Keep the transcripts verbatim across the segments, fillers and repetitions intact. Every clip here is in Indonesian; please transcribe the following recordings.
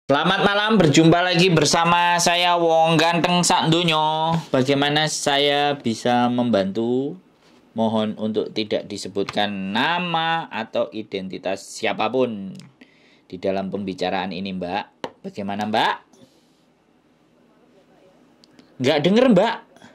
Selamat malam, berjumpa lagi bersama saya Wong Ganteng Sak Dunyo. Bagaimana saya bisa membantu? Mohon untuk tidak disebutkan nama atau identitas siapapun di dalam pembicaraan ini, Mbak. Bagaimana, Mbak? Nggak denger, Mbak?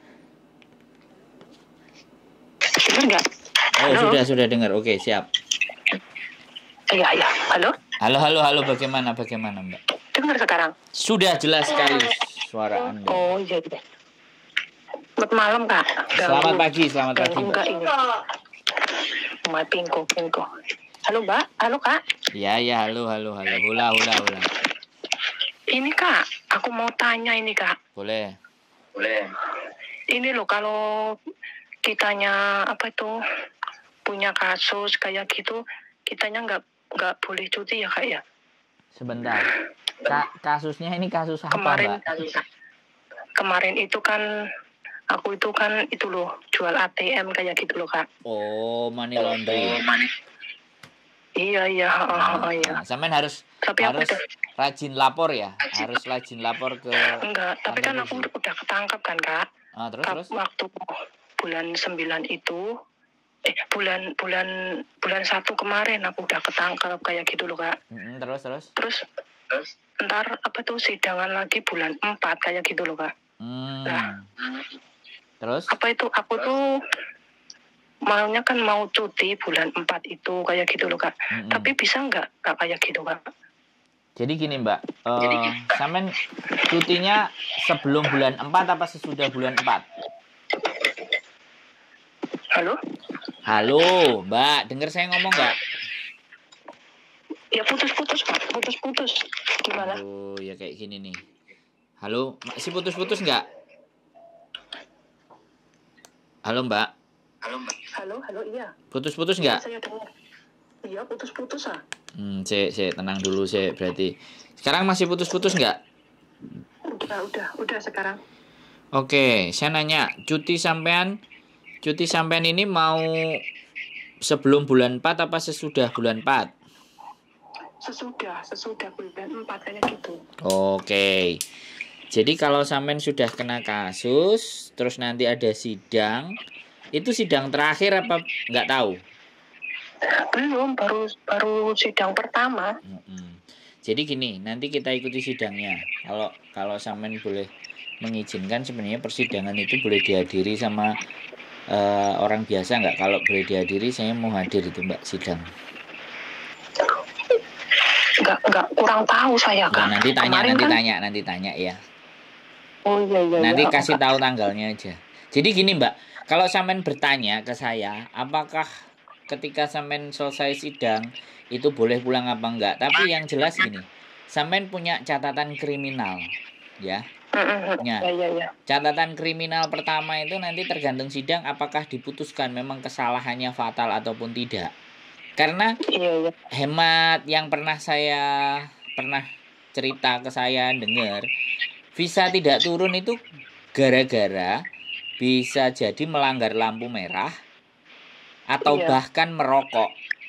Dengar nggak? Oh, Halo? sudah, sudah dengar. Oke, siap. Iya, iya. Halo? Halo, halo, halo. Bagaimana, bagaimana, Mbak? Dengar sekarang? Sudah jelas sekali suara Anda. Oh, iya, iya. Selamat malam, Kak. Selamat pagi, selamat pagi, Ganggu Mbak. nggak ini? Mbak Pingko, Pingko. Halo, Mbak. Halo, Kak. Ya, ya, halo, halo, halo. Hula, hula, hula. Ini, Kak. Aku mau tanya ini, Kak. Boleh. Boleh. Ini loh, kalau kitanya, apa itu, punya kasus kayak gitu, kitanya nggak nggak boleh cuti ya, Kak, ya? Sebentar. Ka kasusnya ini kasus apa, Kemarin, Mbak? Kemarin itu kan, aku itu kan, itu loh, jual A T M kayak gitu loh, Kak. Oh, money laundry. Iya, iya, oh, oh, iya. Nah, sampean harus Tapi aku harus udah, rajin lapor ya. Harus rajin lapor ke enggak, tapi kan kantor aku polisi. udah ketangkep kan, Kak. Ah, terus Kak, terus. waktu bulan sembilan itu, eh bulan bulan bulan satu kemarin aku udah ketangkep kayak gitu loh, Kak. Mm-mm, terus terus. Terus terus ntar apa tuh sidangan lagi bulan empat kayak gitu loh, Kak. Hmm. Nah, Terus? apa itu aku tuh maunya kan mau cuti bulan empat itu kayak gitu loh, Kak. Mm-mm. Tapi bisa nggak Kak kayak gitu, Kak? Jadi gini, Mbak. Uh, sampean cutinya sebelum bulan empat apa sesudah bulan empat? Halo? Halo, Mbak. Dengar saya ngomong nggak? Ya putus-putus, Pak. Putus-putus. Gimana? Oh, ya kayak gini nih. Halo, masih putus-putus nggak? Halo, Mbak. Halo, Mbak. Halo, halo, iya. Putus-putus nggak? Saya dengar. Iya, putus-putus, ah. Hmm, saya, saya tenang dulu, saya berarti. Sekarang masih putus-putus nggak? Udah, udah, udah sekarang. Oke, saya nanya, cuti sampean, cuti sampean ini mau sebelum bulan empat apa sesudah bulan empat? Sesudah, sesudah bulan empat kayak gitu. Oke. Jadi kalau sampean sudah kena kasus, terus nanti ada sidang, itu sidang terakhir apa nggak tahu? Belum, baru baru sidang pertama. Mm-mm. Jadi gini, nanti kita ikuti sidangnya. Kalau kalau sampean boleh mengizinkan, sebenarnya persidangan itu boleh dihadiri sama uh, orang biasa nggak? Kalau boleh dihadiri, saya mau hadir itu, Mbak, sidang. Nggak, nggak kurang tahu saya, Kak. Nah, nanti tanya, Kemarin nanti kan... tanya, nanti tanya ya. Oh iya, iya. Nanti iya, kasih Kak. tahu tanggalnya aja. Jadi gini, Mbak, kalau sampean bertanya ke saya, apakah ketika sampean selesai sidang itu boleh pulang apa enggak? Tapi yang jelas gini, sampean punya catatan kriminal, ya. Ya. Ya, ya, ya. Catatan kriminal pertama itu nanti tergantung sidang apakah diputuskan memang kesalahannya fatal ataupun tidak. Karena Iya, iya. hemat yang pernah saya pernah cerita ke saya dengar, visa tidak turun itu gara-gara bisa jadi melanggar lampu merah atau Iya. bahkan merokok.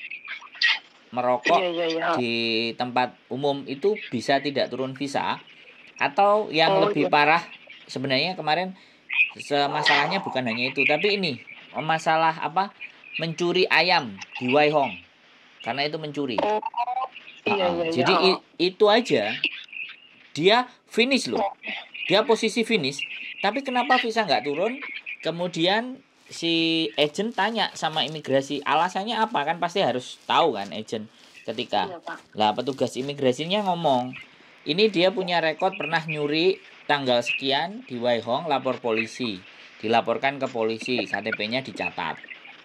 Merokok Iya, iya, iya. di tempat umum itu bisa tidak turun visa. Atau yang Oh, lebih iya. parah, sebenarnya kemarin masalahnya bukan hanya itu, tapi ini masalah apa? Mencuri ayam di Waihong. Karena itu mencuri. Oh, iya, Uh-uh. iya, iya. Jadi Oh. i- itu aja dia finish loh. Dia posisi finish, tapi kenapa visa nggak turun? Kemudian si agent tanya sama imigrasi, alasannya apa? Kan pasti harus tahu kan agent ketika. Iya, Pak. Lah petugas imigrasinya ngomong, ini dia punya rekod pernah nyuri tanggal sekian di Waihong, lapor polisi. Dilaporkan ke polisi, K T P-nya dicatat.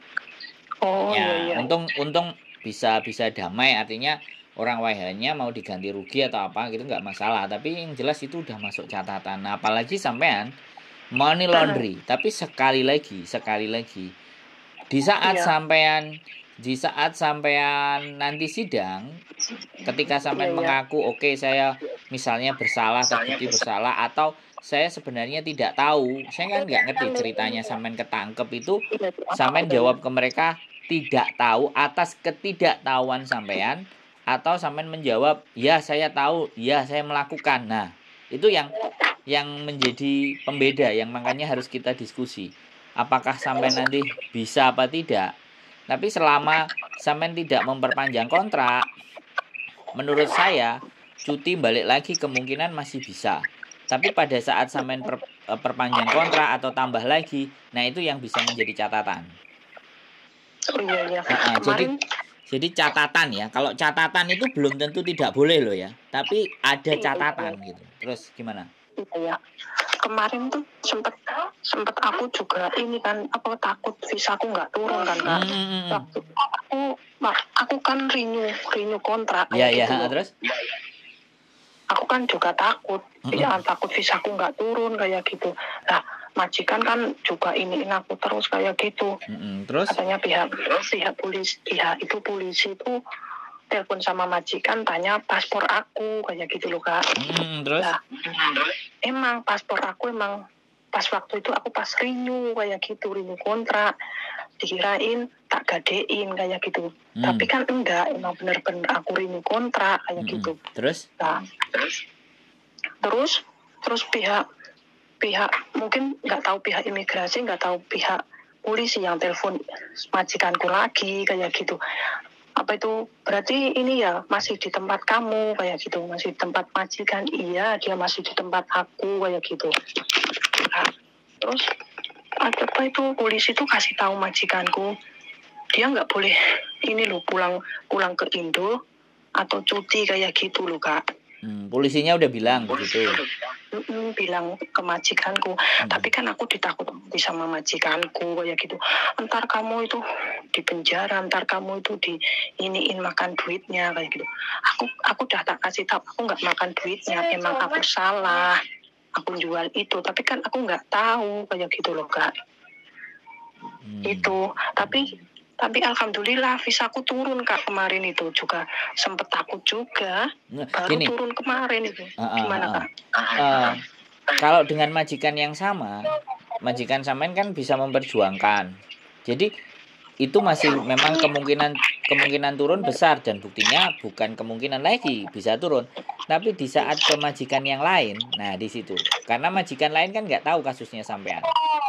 Oh, Ya, iya, iya. untung untung bisa bisa damai, artinya orang Waihongnya mau diganti rugi atau apa gitu nggak masalah, tapi yang jelas itu udah masuk catatan. Nah, apalagi sampean money laundry, tapi sekali lagi, sekali lagi di saat Iya. sampean di saat sampean nanti sidang, ketika sampean Iya, iya. mengaku oke okay, saya misalnya bersalah, terbukti bersalah, atau saya sebenarnya tidak tahu, saya kan nggak ngerti ceritanya sampean ketangkep itu, sampean jawab ke mereka tidak tahu atas ketidaktahuan sampean atau sampean menjawab, "Ya, saya tahu, ya saya melakukan." Nah, itu yang yang menjadi pembeda yang makanya harus kita diskusi. Apakah sampean nanti bisa apa tidak? Tapi selama sampean tidak memperpanjang kontrak, menurut saya cuti balik lagi kemungkinan masih bisa. Tapi pada saat sampean per, perpanjang kontrak atau tambah lagi, nah itu yang bisa menjadi catatan. Oh iya iya. Nah, jadi jadi catatan ya. Kalau catatan itu belum tentu tidak boleh loh ya. Tapi ada catatan gitu. Terus gimana? Iya. Kemarin tuh sempet sempet aku juga ini kan apa takut visaku nggak turun kan Kak. Hmm. Waktu aku aku kan renew renew kontrak. Iya iya. Gitu Terus? Aku kan juga takut, mm-hmm. ya takut visaku nggak turun kayak gitu. Nah, majikan kan juga iniin aku terus kayak gitu. Mm-hmm. Terus? Katanya pihak pihak polisi, pihak itu polisi itu telepon sama majikan tanya paspor aku kayak gitu loh Kak. Mm-hmm. Terus? Nah, emang paspor aku emang pas waktu itu aku pas renew kayak gitu, renew kontrak. Dikirain tak gadein kayak gitu. Hmm. Tapi kan enggak, emang bener-bener aku renew kontrak kayak hmm. gitu. Terus? Nah, terus terus terus pihak pihak mungkin nggak tahu pihak imigrasi, nggak tahu pihak polisi yang telepon majikanku lagi kayak gitu. Apa itu berarti ini ya masih di tempat kamu kayak gitu, masih di tempat majikan. Iya, dia masih di tempat aku kayak gitu. Nah, terus apa itu polisi tuh kasih tahu majikanku dia nggak boleh ini loh pulang pulang ke Indo atau cuti kayak gitu loh Kak. Hmm, polisinya udah bilang begitu. Mm-mm, bilang ke majikanku, hmm. tapi kan aku ditakuti sama majikanku kayak gitu. Entar kamu itu di penjara, entar kamu itu di iniin makan duitnya kayak gitu. Aku aku udah tak kasih tahu aku nggak makan duitnya, emang aku salah. Aku jual itu, tapi kan aku nggak tahu kayak gitu loh Kak. Hmm. Itu, tapi tapi alhamdulillah visaku turun Kak kemarin itu juga sempet takut juga. Nah, baru gini, turun kemarin itu. Uh, uh, Gimana uh, uh. Kak? Uh, kalau dengan majikan yang sama, majikan samain kan bisa memperjuangkan. Jadi itu masih memang kemungkinan kemungkinan turun besar dan buktinya bukan kemungkinan lagi bisa turun. Tapi di saat ke majikan yang lain, nah di situ karena majikan lain kan nggak tahu kasusnya sampean.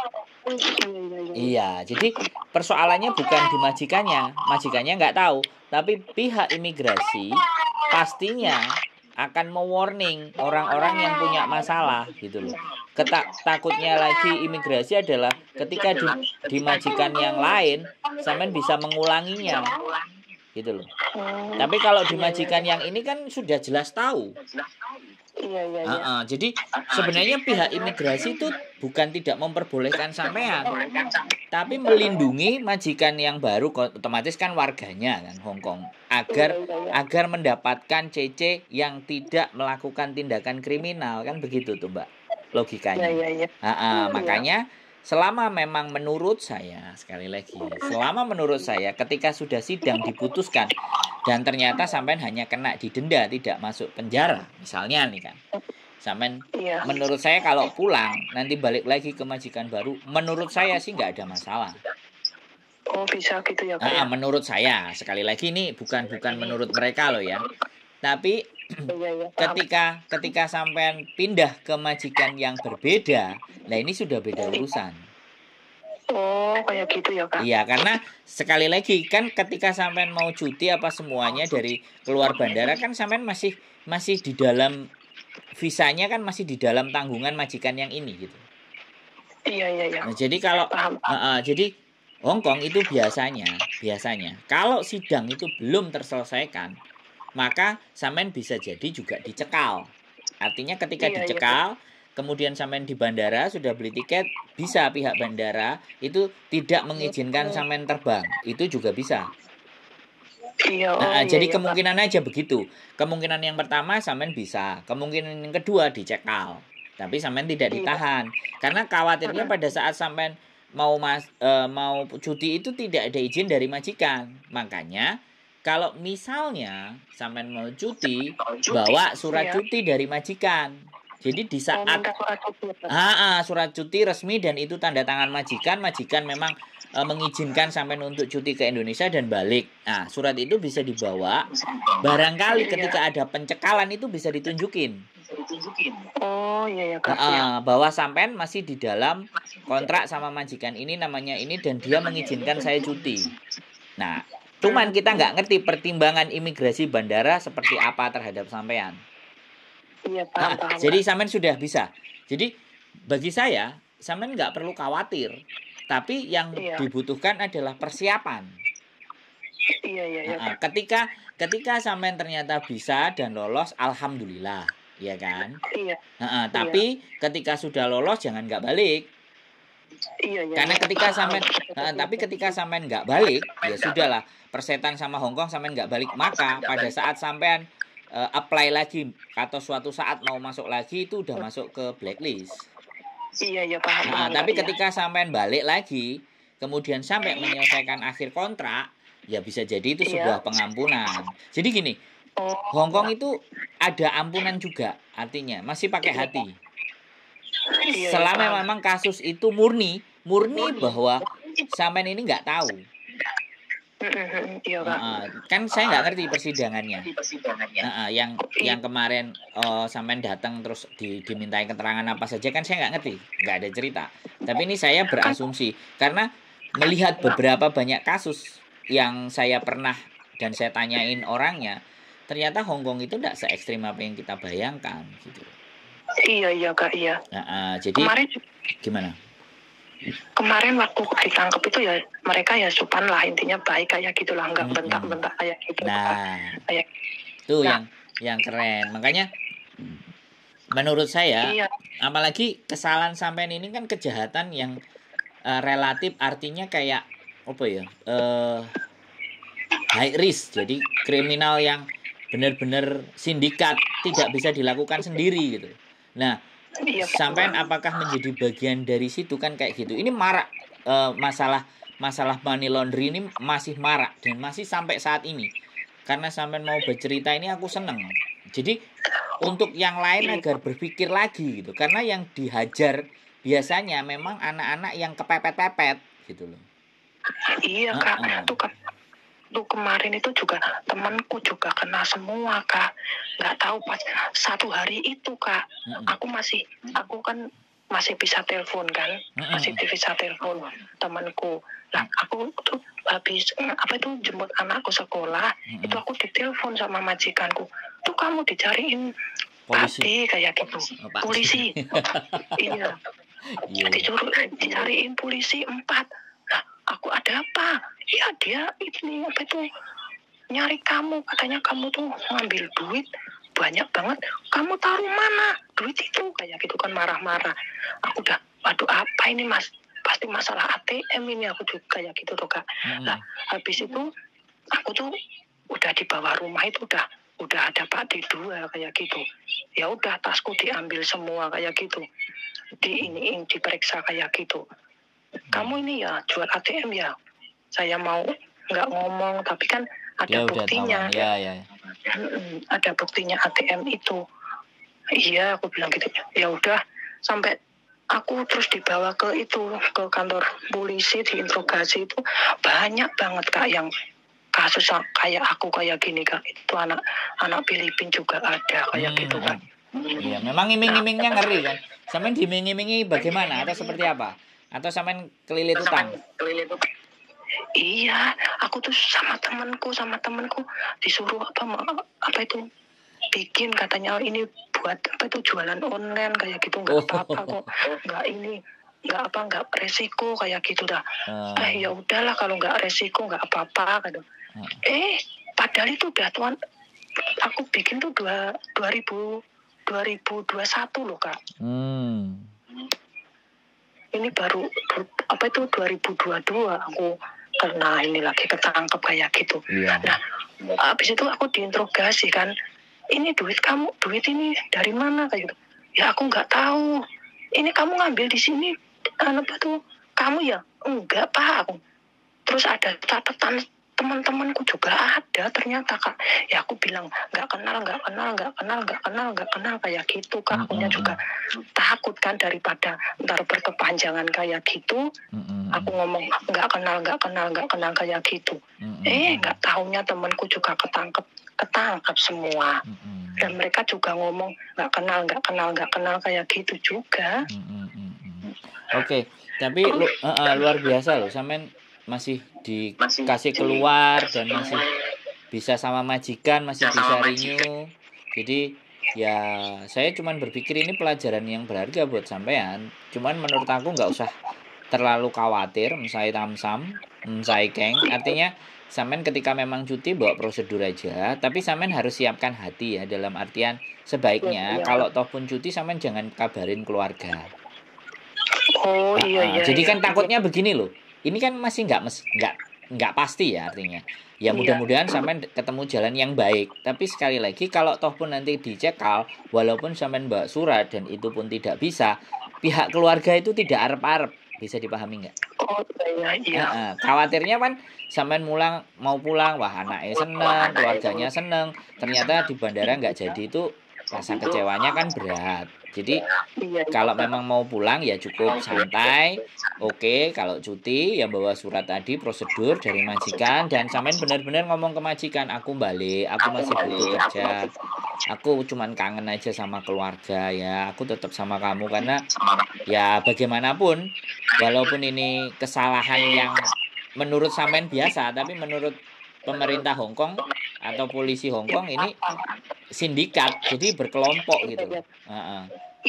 Iya, jadi persoalannya bukan di majikannya, majikannya nggak tahu, tapi pihak imigrasi pastinya akan mewarning orang-orang yang punya masalah gitu loh. Ketak takutnya lagi imigrasi adalah ketika di, di majikan yang lain, sampean bisa mengulanginya, gitu loh. Tapi kalau di majikan yang ini kan sudah jelas tahu. Iya, iya, iya. Uh, uh, jadi sebenarnya pihak imigrasi itu bukan tidak memperbolehkan sampean, tapi melindungi majikan yang baru, otomatis kan warganya kan Hong Kong, agar agar mendapatkan C C yang tidak melakukan tindakan kriminal kan begitu tuh Mbak logikanya. Iya, iya, iya. Uh, uh, makanya selama memang menurut saya, sekali lagi, selama menurut saya ketika sudah sidang diputuskan dan ternyata sampean hanya kena didenda tidak masuk penjara, misalnya nih kan. Sampean iya. Menurut saya kalau pulang nanti balik lagi ke majikan baru, menurut saya sih nggak ada masalah. Oh, bisa gitu ya, Kak. Nah, menurut saya, sekali lagi ini bukan bukan menurut mereka loh ya. Tapi iya, iya, ketika ketika sampean pindah ke majikan yang berbeda, nah ini sudah beda urusan. Oh, kayak gitu ya Kak? Iya, karena sekali lagi kan ketika sampean mau cuti apa semuanya dari keluar bandara kan sampean masih masih di dalam visanya kan masih di dalam tanggungan majikan yang ini gitu. Iya iya iya. Nah, jadi kalau uh, uh, jadi Hong Kong itu biasanya biasanya kalau sidang itu belum terselesaikan, maka sampean bisa jadi juga dicekal. Artinya ketika iya, dicekal, iya. Kemudian sampean di bandara sudah beli tiket, bisa pihak bandara itu tidak mengizinkan sampean terbang. Itu juga bisa. Iya, oh, nah, iya, jadi iya, kemungkinan Pak. Aja begitu. Kemungkinan yang pertama sampean bisa, kemungkinan yang kedua dicekal. Tapi sampean tidak ditahan. Iya. Karena khawatirnya pada saat sampean mau mas e, mau cuti itu tidak ada izin dari majikan. Makanya kalau misalnya sampean mau cuti, bawa surat cuti dari majikan. Jadi di Oh, saat minta surat cuti ya, Pak? ah, ah, surat cuti resmi dan itu tanda tangan majikan, majikan memang eh, mengizinkan sampean untuk cuti ke Indonesia dan balik. Nah, surat itu bisa dibawa. Barangkali Iya. ketika ada pencekalan itu bisa ditunjukin. Oh, iya ya, Ah, Kak. Iya. ah, bahwa sampean masih di dalam kontrak sama majikan ini namanya ini dan dia mengizinkan saya cuti. Nah, cuman kita nggak ngerti pertimbangan imigrasi bandara seperti apa terhadap sampean. Iya, Ah, paham, paham, jadi Kak. sampean sudah bisa. Jadi bagi saya sampean nggak perlu khawatir. Tapi yang Iya. dibutuhkan adalah persiapan. Iya, iya, iya, Ah, ah, Kak. ketika ketika sampean ternyata bisa dan lolos, alhamdulillah, ya kan? Iya. Ah, ah, Iya. tapi ketika sudah lolos jangan nggak balik. Iya, iya. Karena iya. ketika Paham. sampean ah, tapi ketika sampean nggak balik, ya sudahlah. Persetan sama Hongkong sampean nggak balik, maka pada saat sampean eh, apply lagi atau suatu saat mau masuk lagi itu udah masuk ke blacklist. Iya, iya, paham, Nah, paham, tapi Kak. Iya. ketika sampean balik lagi, kemudian sampai menyelesaikan akhir kontrak, ya bisa jadi itu Iya. sebuah pengampunan. Jadi gini, Oh, Hongkong iya. itu ada ampunan juga, artinya masih pakai hati. Iya, iya, Selama paham. memang kasus itu murni, murni bahwa sampean ini nggak tahu. Mm, mm, mm. Iya, Kak. Heeh, kan saya nggak ngerti persidangannya. persidangannya. Heeh, yang yang kemarin eh, sampean datang terus di, dimintai keterangan apa saja kan saya nggak ngerti, nggak ada cerita. Tapi ini saya berasumsi karena melihat beberapa banyak kasus yang saya pernah dan saya tanyain orangnya, ternyata Hongkong itu nggak se ekstrim apa yang kita bayangkan gitu. Iya, iya, Kak. Iya. Nah, jadi Kemarin gimana? kemarin waktu ditangkap itu ya mereka ya sopan lah, intinya baik kayak gitulah, nggak Mm-mm. bentak-bentak kayak gitu. Kak. Nah, Kayak itu Nah. yang yang keren. Makanya menurut saya, iya. apalagi kesalahan sampean ini kan kejahatan yang eh, relatif artinya kayak apa ya? Eh high risk. Jadi kriminal yang benar-benar sindikat, tidak bisa dilakukan sendiri gitu. Nah, Iya, Kak. sampean apakah menjadi bagian dari situ kan kayak gitu. Ini marak eh, masalah masalah money laundry ini masih marak dan masih sampai saat ini. Karena sampean mau bercerita ini aku seneng. Jadi untuk yang lain agar berpikir lagi gitu. Karena yang dihajar biasanya memang anak-anak yang kepepet-pepet gitu loh. Iya, Kak. Heeh. Tuh kan tuh kemarin itu juga temanku juga kena semua, Kak. Nggak tahu pas satu hari itu, Kak. Mm-mm. Aku masih aku kan masih bisa telepon kan, Mm-mm. masih bisa telepon temanku. Nah, aku tuh habis eh, apa itu jemput anakku sekolah, Mm-mm. itu aku ditelepon sama majikanku. Tuh kamu dicariin Polisi. Pak D kayak gitu. Oh, Pak. Polisi. Iya. Iya. Disuruh dicariin polisi empat. Nah, aku ada apa? Iya dia ini apa itu nyari kamu, katanya kamu tuh ngambil duit banyak banget. Kamu taruh mana duit itu? Kayak gitu kan marah-marah. Aku udah, waduh apa ini mas? Pasti masalah A T M ini, aku juga kayak gitu tuh Kak. Mm-mm. Nah habis itu aku tuh udah di bawah rumah itu udah udah ada Pak D dua kayak gitu. Ya udah tasku diambil semua kayak gitu. Di ini diperiksa kayak gitu. Kamu ini ya jual A T M ya? Saya mau nggak ngomong tapi kan ada Dia udah buktinya. tahu. Ya, ya. Mm-mm, ada buktinya A T M itu. Iya, aku bilang gitu. Ya udah, sampai aku terus dibawa ke itu, ke kantor polisi, diinterogasi itu banyak banget Kak yang kasus yang kayak aku kayak gini Kak. Itu anak anak Filipina juga ada kayak Hmm. gitu Kak. Iya, memang iming-imingnya ngeri kan. Sampean diming-imingi bagaimana atau seperti apa? Atau sampean kelilit utang? Iya, aku tuh sama temanku, sama temanku disuruh apa ma- apa itu bikin katanya ini buat apa itu jualan online kayak gitu nggak Oh. apa-apa kok, nggak ini nggak apa nggak resiko kayak gitu dah. Ah. Eh ya udahlah kalau nggak resiko nggak apa-apa gitu. Ah. Eh padahal itu udah tuan aku bikin tuh dua dua ribu dua ribu dua satu loh Kak. Hmm. Ini baru du- apa itu dua ribu dua puluh dua aku kena ini lagi ketangkep kayak gitu. Iya. Nah, habis itu aku diinterogasi kan, ini duit kamu, duit ini dari mana kayak gitu. Ya aku nggak tahu. Ini kamu ngambil di sini, apa tuh? Kamu ya? Enggak Pak. Aku. Terus ada catatan teman-temanku juga ada ternyata Kak. Ya aku bilang nggak kenal, nggak kenal, nggak kenal, nggak kenal, nggak kenal kayak gitu Kak. Akunya juga takut kan daripada ntar berkepanjangan kayak gitu. Mm-mm. Aku ngomong nggak kenal, nggak kenal, nggak kenal kayak gitu. Mm-mm. Eh nggak taunya temanku juga ketangkep, ketangkep semua. Mm-mm. Dan mereka juga ngomong nggak kenal, nggak kenal, nggak kenal kayak gitu juga. Mm-mm. Mm-mm. Oke, tapi lu, uh, uh, luar biasa loh, sampean masih dikasih keluar dan masih bisa sama majikan, masih bisa renew. Jadi ya saya cuman berpikir ini pelajaran yang berharga buat sampean. Cuman menurut aku nggak usah terlalu khawatir, mensai tamsam, mensai keng. Artinya sampean ketika memang cuti bawa prosedur aja, tapi sampean harus siapkan hati ya, dalam artian sebaiknya kalau toh pun cuti sampean jangan kabarin keluarga. Oh Nah, iya uh, iya. jadi iya, kan takutnya begini loh. Ini kan masih nggak mes nggak nggak pasti ya artinya. Ya mudah-mudahan sampean ketemu jalan yang baik. Tapi sekali lagi kalau toh pun nanti dicekal, walaupun sampean bawa surat dan itu pun tidak bisa, pihak keluarga itu tidak arep-arep. Bisa dipahami nggak? Oh iya iya. Uh, uh, khawatirnya kan sampean mulang mau pulang, wah anaknya seneng, keluarganya seneng. Ternyata di bandara nggak jadi, itu rasa kecewanya kan berat. Jadi Iya, kalau memang mau pulang ya cukup santai. Oke, kalau cuti ya bawa surat tadi, prosedur dari majikan, dan sampean benar-benar ngomong ke majikan, aku balik, aku masih butuh kerja. Aku cuman kangen aja sama keluarga ya. Aku tetap sama kamu karena ya bagaimanapun walaupun ini kesalahan yang menurut sampean biasa, tapi menurut pemerintah Hong Kong atau polisi Hong Kong ini sindikat, jadi berkelompok gitu loh. Uh-uh.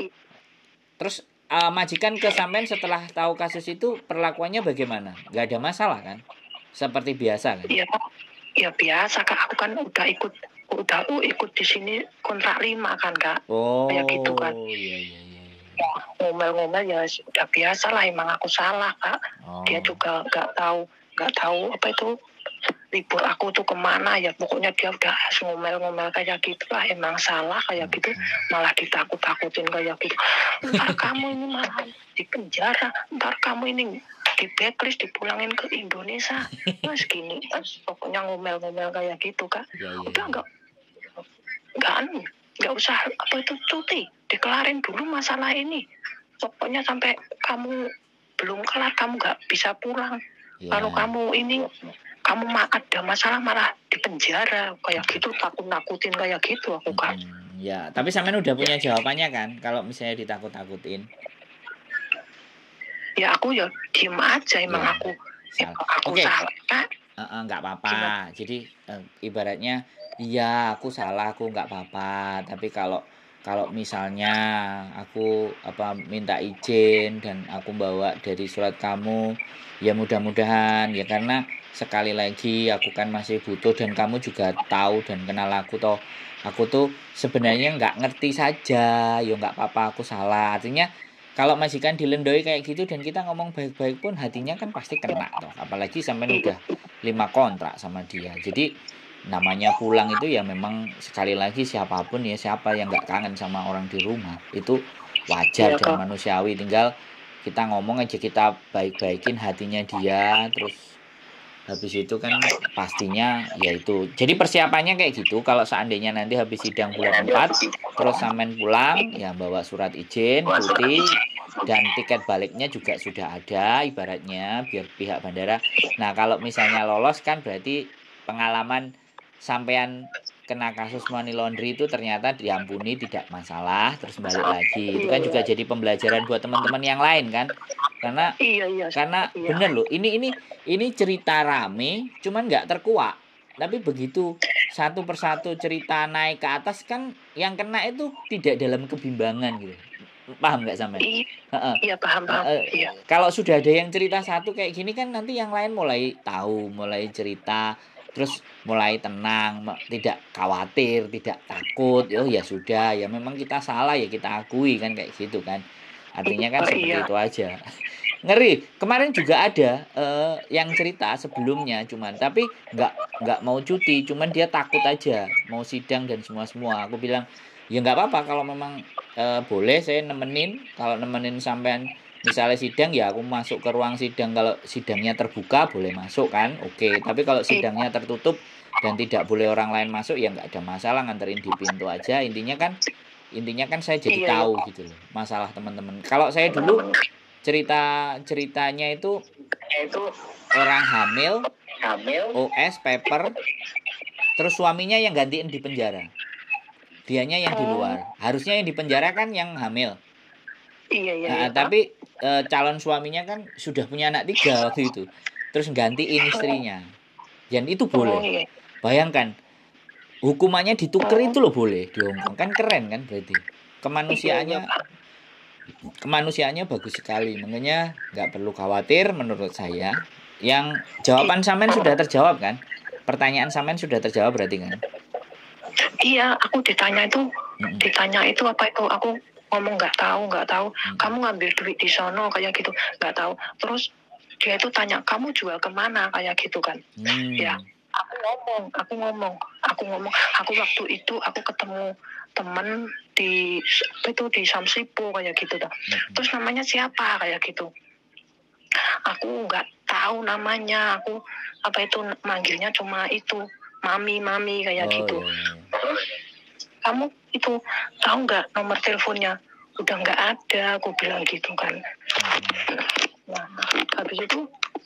Terus uh, majikan ke sampean setelah tahu kasus itu perlakuannya bagaimana? Gak ada masalah kan? Seperti biasa kan? Iya, ya biasa Kak. Aku kan udah ikut, udah uh, ikut di sini kontrak lima kan Kak. Oh, kayak gitu kan. Iya iya iya. Ngomel-ngomel ya udah biasa lah. Emang aku salah Kak. Oh. Dia juga nggak tahu, nggak tahu apa itu libur aku tuh kemana ya, pokoknya dia udah ngomel-ngomel kayak gitu lah. Emang salah kayak gitu, malah ditakut-takutin kayak gitu. Ntar kamu ini malah di penjara, ntar kamu ini di blacklist, dipulangin ke Indonesia, mas gini, mas pokoknya ngomel-ngomel kayak gitu Kak. Ya, ya, Udah ya. nggak nggak anu, nggak usah apa itu cuti, dekelarin dulu masalah ini. Pokoknya sampai kamu belum kelar kamu nggak bisa pulang. Ya. Kalau kamu ini kamu ada masalah malah di penjara kayak gitu, takut-takutin kayak gitu aku Kak. Hmm, ya, tapi sampean udah punya jawabannya kan kalau misalnya ditakut-takutin? Ya aku ya diem aja, emang Ya. aku Salah. aku Oke. salah Kak. Uh, uh, nggak apa-apa. Jadi uh, ibaratnya iya aku salah, aku nggak apa-apa. Tapi kalau kalau misalnya aku apa minta izin dan aku bawa dari surat kamu, ya mudah-mudahan ya, karena sekali lagi aku kan masih butuh dan kamu juga tahu dan kenal aku toh. Aku tuh sebenarnya nggak ngerti saja, ya nggak apa-apa, aku salah. Artinya kalau majikan dilendoi kayak gitu dan kita ngomong baik-baik pun hatinya kan pasti kena toh. Apalagi sampai udah lima kontrak sama dia. Jadi namanya pulang itu ya memang sekali lagi siapapun ya, siapa yang nggak kangen sama orang di rumah, itu wajar dan manusiawi. Tinggal kita ngomong aja, kita baik-baikin hatinya dia, terus habis itu kan pastinya yaitu. Jadi persiapannya kayak gitu. Kalau seandainya nanti habis sidang bulan empat terus sampean pulang ya bawa surat izin, cuti, dan tiket baliknya juga sudah ada ibaratnya biar pihak bandara. Nah, kalau misalnya lolos kan berarti pengalaman sampean kena kasus money laundry itu ternyata diampuni, tidak masalah, terus balik lagi. Itu kan juga jadi pembelajaran buat teman-teman yang lain kan. Karena Iya, iya. karena iya. bener loh, ini ini ini cerita rame, cuman nggak terkuak. Tapi begitu satu persatu cerita naik ke atas kan, yang kena itu tidak dalam kebimbangan gitu. Paham nggak sampean? Iya, Heeh. iya paham paham. Heeh. Iya. Kalau sudah ada yang cerita satu kayak gini kan nanti yang lain mulai tahu, mulai cerita, terus mulai tenang, tidak khawatir, tidak takut. Oh ya sudah, ya memang kita salah ya kita akui kan kayak gitu kan. Artinya kan Oh, seperti iya. itu aja. Ngeri. Kemarin juga ada uh, yang cerita sebelumnya, cuman tapi nggak nggak mau cuti, cuman dia takut aja mau sidang dan semua semua. Aku bilang ya nggak apa-apa kalau memang uh, boleh saya nemenin, kalau nemenin sampean misalnya sidang ya aku masuk ke ruang sidang, kalau sidangnya terbuka boleh masuk kan, oke. Tapi kalau sidangnya tertutup dan tidak boleh orang lain masuk ya nggak ada masalah, nganterin di pintu aja. Intinya kan intinya kan saya jadi Iya, tahu gitu loh masalah teman-teman. Kalau saya dulu cerita ceritanya itu itu orang hamil, hamil. O S paper, terus suaminya yang gantiin di penjara, dianya yang di luar. Harusnya yang di penjara kan yang hamil. Iya, iya, Nah, iya, Kak. tapi e, calon suaminya kan sudah punya anak tiga waktu itu, terus gantiin istrinya, dan itu Oh, boleh. iya. Bayangkan hukumannya ditukar itu loh, boleh di Hongkong, kan keren kan, berarti kemanusiaannya Iya, iya, Kak. kemanusiaannya bagus sekali. Makanya nggak perlu khawatir menurut saya. Yang jawaban Samen sudah terjawab kan, pertanyaan Samen sudah terjawab berarti kan. Iya, aku ditanya itu, Mm-mm. ditanya itu apa itu, aku ngomong nggak tahu, nggak tahu. Mm-mm. Kamu ngambil duit di sono kayak gitu, nggak tahu. Terus dia itu tanya, kamu jual kemana kayak gitu kan? Hmm. Ya, aku ngomong, aku ngomong, aku ngomong, aku waktu itu aku ketemu temen di apa itu di Samsipo kayak gitu dah. Mm-mm. Terus namanya siapa kayak gitu? Aku nggak tahu namanya, aku apa itu manggilnya cuma itu mami mami kayak Oh, gitu. iya, iya. Terus kamu itu tahu nggak nomor teleponnya? Udah nggak ada, aku bilang gitu kan. Nah, habis itu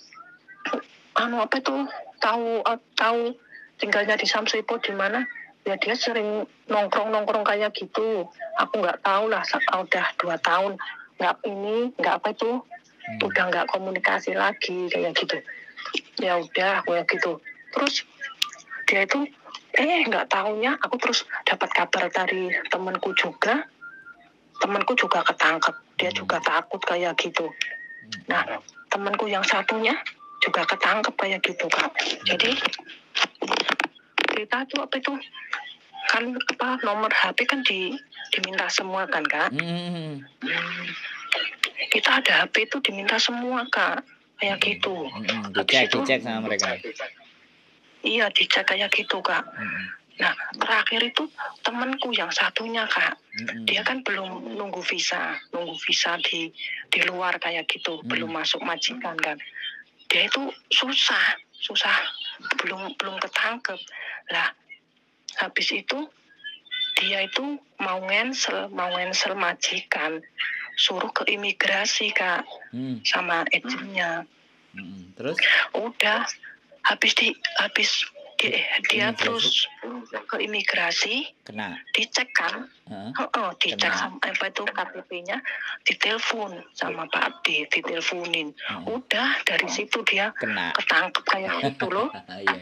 anu apa itu tahu uh, tahu tinggalnya di Samsipo di mana? Ya dia sering nongkrong nongkrong kayak gitu. Aku nggak tahu lah, udah dua tahun nggak ini nggak apa itu, Hmm. udah nggak komunikasi lagi kayak gitu. Ya udah kayak gitu. Terus dia itu eh nggak tahunya aku terus dapat kabar dari temanku juga, temanku juga ketangkep, dia Hmm. juga takut kayak gitu. Nah, temanku yang satunya juga ketangkep kayak gitu Kak. Jadi kita tuh apa itu kan apa nomor H P kan di diminta semua kan Kak. Hmm. Kita ada H P itu diminta semua Kak, kayak gitu. Hmm. Habis Dicek, itu dicek sama mereka. iya dicek kayak gitu Kak. Hmm. Nah terakhir itu temanku yang satunya Kak, Hmm. dia kan belum nunggu visa, nunggu visa di di luar kayak gitu, Hmm. belum masuk majikan kan. Dia itu susah, susah, belum belum ketangkep. Lah habis itu dia itu mau ngensel, mau ngensel majikan, suruh ke imigrasi Kak, Hmm. sama agentnya. Hmm. Terus? Udah habis di habis dia, dia Imigrasi? terus ke imigrasi, Kena. dicek kan, Heeh. Heeh, dicek Kena. sama apa itu K T P-nya, ditelepon sama Pak Abdi, diteleponin. Heeh. Udah dari situ dia Kena. ketangkep kayak gitu loh. Iya.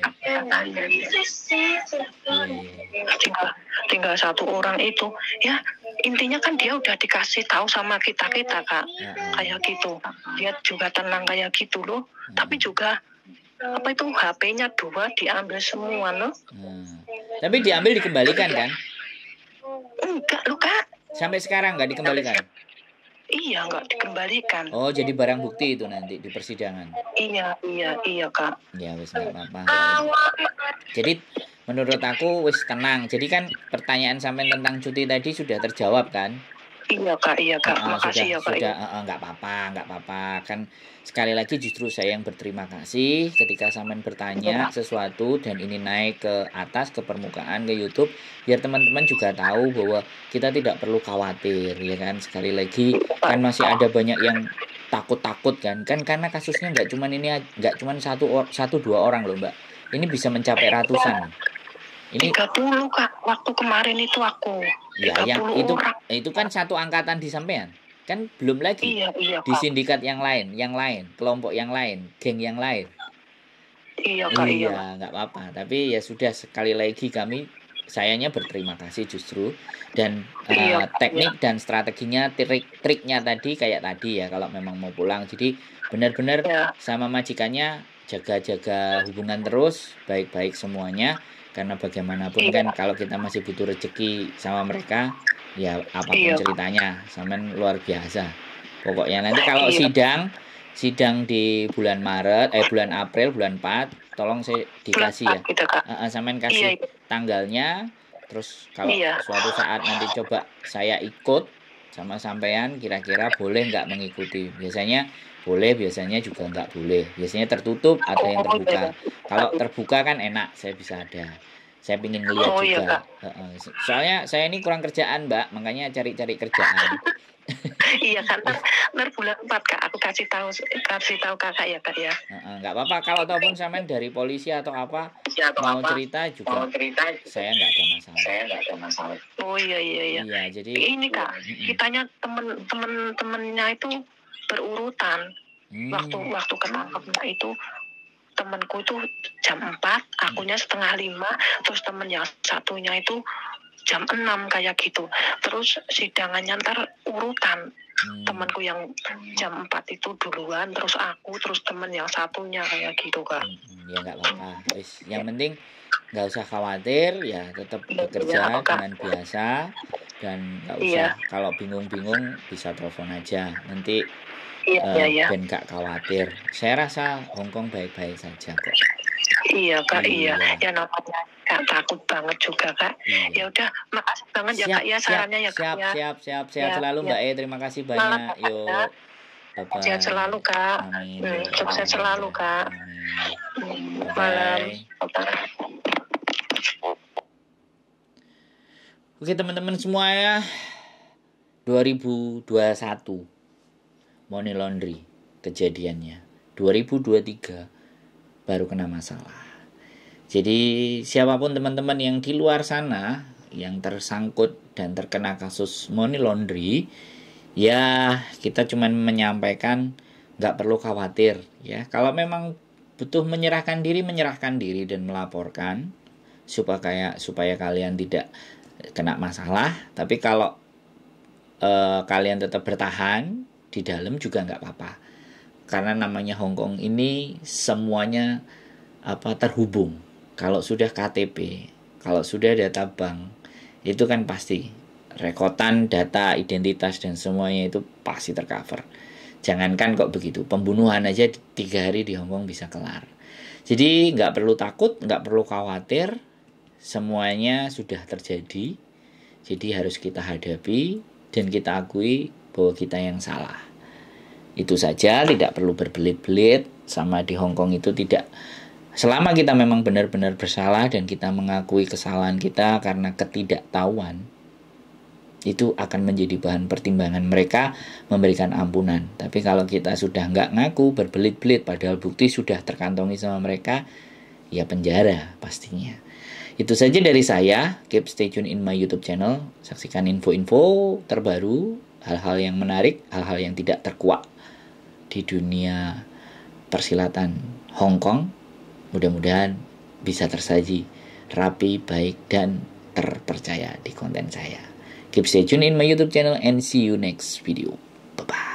Iya. tinggal tinggal satu orang itu ya, intinya kan dia udah dikasih tahu sama kita kita Kak, Heeh. kayak gitu. Dia juga tenang kayak gitu loh. Tapi juga apa itu H P-nya dua diambil semua loh. Hmm. Tapi diambil dikembalikan kan? Enggak loh Kak. Sampai sekarang nggak dikembalikan? Iya nggak dikembalikan. Oh, jadi barang bukti itu nanti di persidangan. Iya iya iya Kak. Ya wis nggak apa-apa. Jadi menurut aku wis tenang. Jadi kan pertanyaan sampean tentang cuti tadi sudah terjawab kan? Iya Kak, iya Kak. Ah, Makasih sudah ya Kak. sudah ah, ah, nggak apa-apa, nggak apa-apa. Kan sekali lagi justru saya yang berterima kasih ketika sampean bertanya sesuatu dan ini naik ke atas, ke permukaan, ke YouTube, biar teman-teman juga tahu bahwa kita tidak perlu khawatir, ya kan. Sekali lagi kan masih ada banyak yang takut-takut kan, kan karena kasusnya nggak cuman ini, nggak cuman satu or- satu dua orang loh Mbak, ini bisa mencapai ratusan. Ini tiga puluh Kak, waktu kemarin itu aku. ya yang tiga puluh itu orang. itu kan satu angkatan di sampean, kan belum lagi Iya iya di Kak. sindikat yang lain, yang lain, kelompok yang lain, geng yang lain. Iya Kak, iya. Iya, nggak apa-apa. Tapi ya sudah, sekali lagi kami sayanya berterima kasih justru, dan Iya, eh, teknik dan strateginya, trik triknya tadi kayak tadi ya, kalau memang mau pulang. Jadi benar-benar Ya. sama majikannya jaga-jaga hubungan terus, baik-baik semuanya, karena bagaimanapun Iya. kan kalau kita masih butuh rezeki sama mereka, ya apapun Iya. ceritanya, sampean luar biasa. Pokoknya nanti kalau Iya. sidang sidang di bulan Maret, eh bulan April, bulan empat, tolong saya dikasih ya. Gitu, Kak. Uh, uh, sampean Iya, kasih iya. tanggalnya, terus kalau Iya. suatu saat nanti coba saya ikut, sama sampean kira-kira boleh nggak mengikuti. Biasanya boleh, biasanya juga nggak boleh. Biasanya tertutup, ada yang Oh, terbuka. iya. Kalau terbuka kan enak, saya bisa ada. Saya pingin ngeliat Oh, iya, juga. Kak. Heeh. Soalnya saya ini kurang kerjaan, Mbak, makanya cari-cari kerjaan. Iya kan, ntar, ntar bulan empat Kak, aku kasih tahu kasih tahu Kakak ya Kak ya. Heeh, nggak apa-apa kalau ataupun sampean dari polisi atau apa Ya, atau mau apa, cerita juga mau cerita saya nggak ada masalah. saya nggak ada masalah. Oh iya iya iya. Iya, jadi Ini Kak, mm-mm. kitanya temen-temen-temennya itu berurutan. Hmm. Waktu waktu ketangkepnya itu temanku itu jam empat, akunya setengah lima, terus temen yang satunya itu jam enam kayak gitu. Terus sidangannya ntar urutan. Hmm. Temanku yang jam empat itu duluan, terus aku, terus temen yang satunya kayak gitu Kak. Hmm, ya nggak apa-apa. Wis, yang penting nggak usah khawatir, ya tetap bekerja Ya, Kak. dengan biasa dan nggak usah Iya. kalau bingung-bingung bisa telepon aja. Nanti Iya eh, iya iya. ben nggak khawatir. Saya rasa Hongkong baik-baik saja kok. Iya Kak, iya. Iya. Ya namanya Kak takut banget juga Kak. Iya. Ya udah, makasih banget ya Siap, Kak ya siap, sarannya ya Kak siap, ya. siap, siap, sehat Ya, selalu ya. Mbak E. Terima kasih Semangat, banyak. Kak, Yuk, ya. bye-bye. Sehat selalu Kak. Amin. Hmm, sukses selalu Kak. Amin. Hmm, Bye-bye. malam. Bye-bye. Oke teman-teman semua ya, dua ribu dua puluh satu money laundry kejadiannya, dua ribu dua puluh tiga baru kena masalah. Jadi siapapun teman-teman yang di luar sana yang tersangkut dan terkena kasus money laundry, ya kita cuma menyampaikan nggak perlu khawatir ya. Kalau memang butuh menyerahkan diri, menyerahkan diri dan melaporkan supaya kayak supaya kalian tidak kena masalah. Tapi kalau eh, kalian tetap bertahan di dalam juga nggak apa-apa, karena namanya Hongkong ini semuanya apa terhubung. Kalau sudah K T P, kalau sudah data bank, itu kan pasti rekotan data identitas dan semuanya itu pasti tercover. Jangankan kok begitu, pembunuhan aja tiga hari di Hongkong bisa kelar. Jadi nggak perlu takut, nggak perlu khawatir, semuanya sudah terjadi. Jadi harus kita hadapi dan kita akui bahwa kita yang salah. Itu saja, tidak perlu berbelit-belit. Sama di Hongkong itu tidak, selama kita memang benar-benar bersalah dan kita mengakui kesalahan kita karena ketidaktahuan, itu akan menjadi bahan pertimbangan mereka memberikan ampunan. Tapi kalau kita sudah nggak ngaku, berbelit-belit padahal bukti sudah terkantongi sama mereka, ya penjara pastinya. Itu saja dari saya. Keep stay tune in my YouTube channel. Saksikan info-info terbaru, hal-hal yang menarik, hal-hal yang tidak terkuak di dunia persilatan Hongkong. Mudah-mudahan bisa tersaji rapi, baik, dan terpercaya di konten saya. Keep stay tune in my YouTube channel and see you next video. Bye-bye.